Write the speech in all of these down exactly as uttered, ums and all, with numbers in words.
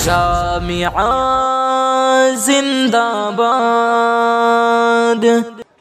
जामिया जिंदाबाद।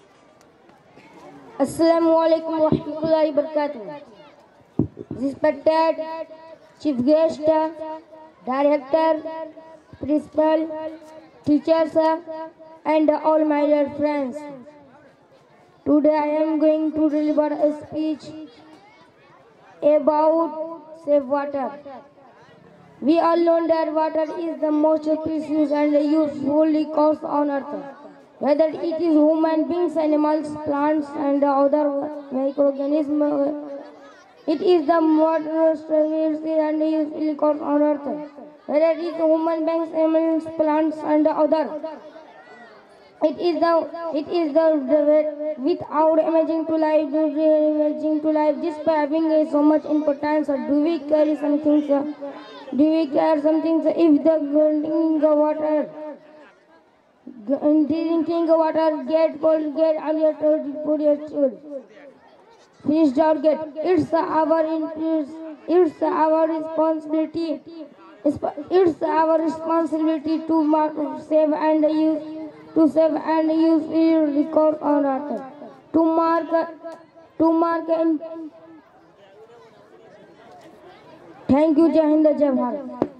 अस्सलामु अलैकुम वरहमतुल्लाहि वबरकातुह। Respected Chief Guest, Director, Principal, Teachers, and all my dear friends. Today I am going to deliver a speech about safe water. We all know that water is the most precious and useful resource on earth. Whether it is human beings, animals, plants, and other microorganisms, it is the most precious and useful resource on earth. Whether it is human beings, animals, plants, and other, it is the it is the, the without imaging to life, imaging to life. This having so much importance. Do we carry something? Do we care something if the drinking water, drinking water get cold, get earlier for your children? Please don't get. It's our it's our responsibility. It's our responsibility to save and use to save and use record on earth. To mark to mark and thank you, Jai Hind, Jai Bharat.